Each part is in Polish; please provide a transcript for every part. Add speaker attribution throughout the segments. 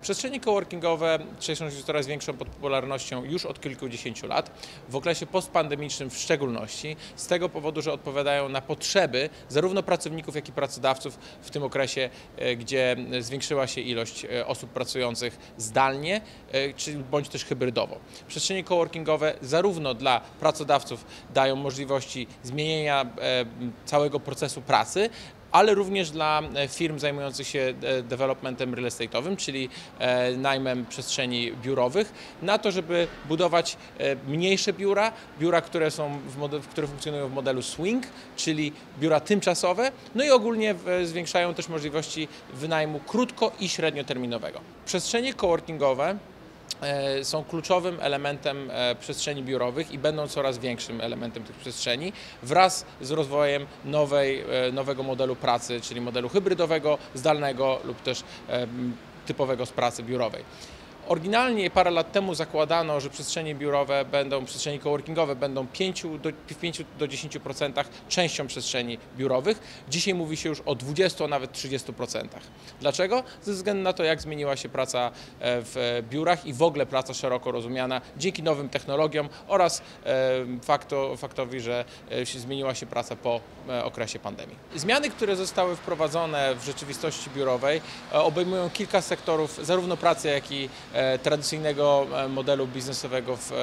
Speaker 1: Przestrzenie coworkingowe cieszą się coraz większą popularnością już od kilkudziesięciu lat, w okresie postpandemicznym w szczególności, z tego powodu, że odpowiadają na potrzeby zarówno pracowników, jak i pracodawców w tym okresie, gdzie zwiększyła się ilość osób pracujących zdalnie, bądź też hybrydowo. Przestrzenie coworkingowe zarówno dla pracodawców dają możliwości zmienienia całego procesu pracy, ale również dla firm zajmujących się developmentem real estate'owym, czyli najmem przestrzeni biurowych, na to, żeby budować mniejsze biura, które funkcjonują w modelu swing, czyli biura tymczasowe, no i ogólnie zwiększają też możliwości wynajmu krótko- i średnioterminowego. Przestrzenie coworkingowe są kluczowym elementem przestrzeni biurowych i będą coraz większym elementem tych przestrzeni wraz z rozwojem nowego modelu pracy, czyli modelu hybrydowego, zdalnego lub też typowego z pracy biurowej. Oryginalnie parę lat temu zakładano, że przestrzenie coworkingowe będą w 5 do 10% częścią przestrzeni biurowych. Dzisiaj mówi się już o 20, a nawet 30%. Dlaczego? Ze względu na to, jak zmieniła się praca w biurach i w ogóle praca szeroko rozumiana dzięki nowym technologiom oraz faktowi, że zmieniła się praca po okresie pandemii. Zmiany, które zostały wprowadzone w rzeczywistości biurowej, obejmują kilka sektorów zarówno pracy, jak i tradycyjnego modelu biznesowego w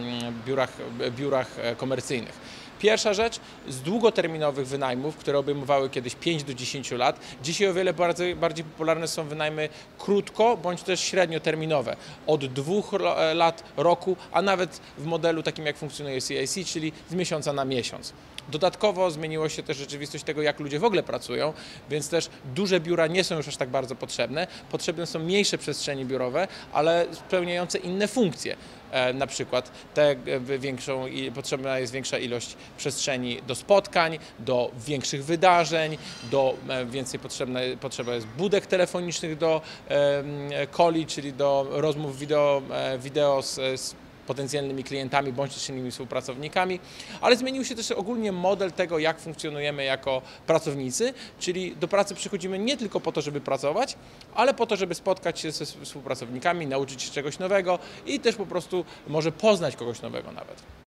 Speaker 1: biurach komercyjnych. Pierwsza rzecz, z długoterminowych wynajmów, które obejmowały kiedyś 5 do 10 lat, dzisiaj o wiele bardziej popularne są wynajmy krótko bądź też średnioterminowe, od 2 lat, roku, a nawet w modelu takim jak funkcjonuje CIC, czyli z miesiąca na miesiąc. Dodatkowo zmieniło się też rzeczywistość tego, jak ludzie w ogóle pracują, więc też duże biura nie są już aż tak bardzo potrzebne. Potrzebne są mniejsze przestrzenie biurowe, ale spełniające inne funkcje. Na przykład potrzebna jest większa ilość przestrzeni do spotkań, do większych wydarzeń, potrzeba jest budek telefonicznych do coli, czyli do rozmów wideo z potencjalnymi klientami bądź też innymi współpracownikami, ale zmienił się też ogólnie model tego, jak funkcjonujemy jako pracownicy, czyli do pracy przychodzimy nie tylko po to, żeby pracować, ale po to, żeby spotkać się ze współpracownikami, nauczyć się czegoś nowego i też po prostu może poznać kogoś nowego nawet.